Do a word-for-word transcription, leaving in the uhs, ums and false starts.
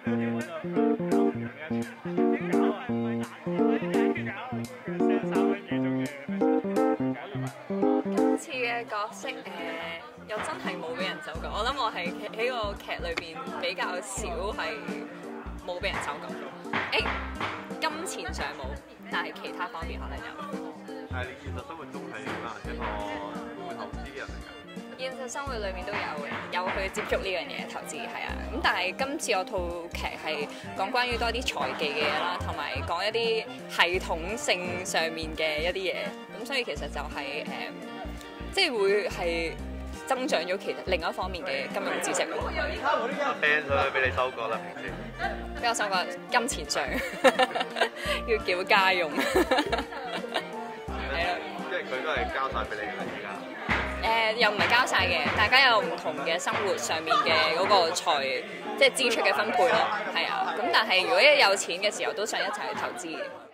今次嘅角色誒、呃、又真係冇俾人走過，我諗我係喺個劇裏邊比較少係冇俾人走過。誒、欸，金錢上冇，但係其他方面可能有。 但係你現實生活中係可能一個會投資嘅人嚟㗎。 現實生活裏面都有嘅，有去接觸呢樣嘢投資係啊。咁但係今次我套劇係講關於多啲財技嘅嘢啦，同埋講一啲系統性上面嘅一啲嘢。咁所以其實就係、是、誒、嗯，即係會係增長咗其實另一方面嘅金融知識咯。 band 咗俾你收過啦，平時。 俾我收過金錢上要繳家用。係咯。 即係佢都係交晒俾你㗎啦，而家。 誒、呃、又唔係交晒嘅，大家有唔同嘅生活上面嘅嗰個財，即係支出嘅分配咯，係啊。咁但係如果一有錢嘅時候，都想一齊去投資。